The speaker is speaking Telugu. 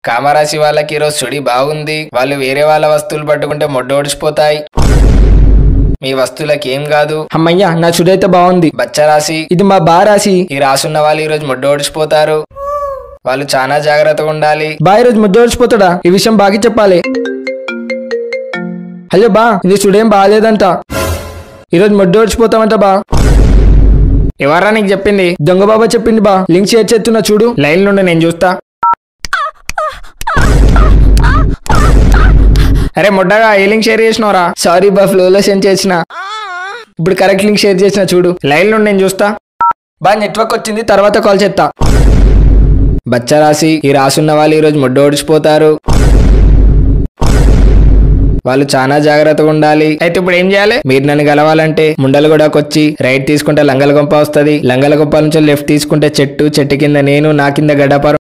కామరాశి వాళ్ళకి ఈరోజు సుడి బాగుంది. వాళ్ళు వేరే వాళ్ళ వస్తువులు పట్టుకుంటే మొడ్డోడిచిపోతాయి. మీ వస్తువులకి ఏం కాదు. అమ్మయ్యా, నా చుడైతే బాగుంది. బచ్చరాశి, ఇది మా బా రాశి. ఈ రాసున్న వాళ్ళు ఈరోజు మొడ్డోడిచిపోతారు. వాళ్ళు చాలా జాగ్రత్తగా ఉండాలి. బా ఈరోజు ముద్దోడిచిపోతాడా? ఈ విషయం బాగా చెప్పాలి. హలో బా, ఇది చుడేం బాగాలేదంట. ఈరోజు ముద్దోడిచిపోతామంట బా. ఎవర్రా నీకు చెప్పింది? దొంగ బాబా చెప్పింది బా. లింక్ షేర్ చేస్తున్నా చూడు. లైన్ నుండి నేను చూస్తా. అరే మొడ్డగా ఏ లింక్ షేర్ చేసినవరా? సారీ బా, ఫ్లోలో సెండ్ చేసిన. ఇప్పుడు కరెక్ట్ లింక్ షేర్ చేసిన చూడు. లైన్ నుండి నేను చూస్తా. బా నెట్వర్క్ వచ్చింది, తర్వాత కాల్ చేస్తా. బచ్చరాశి, ఈ రాసున్న వాళ్ళు ఈరోజు మొడ్డోడిచిపోతారు. వాళ్ళు చాలా జాగ్రత్తగా ఉండాలి. అయితే ఇప్పుడు ఏం చేయాలి? మీరు నన్ను గెలవాలంటే ముండలగూడకు వచ్చి రైట్ తీసుకుంటే లంగలగొంప వస్తుంది. లంగలగొంప నుంచి లెఫ్ట్ తీసుకుంటే చెట్టు కింద నేను, నా కింద గడ్డపారం.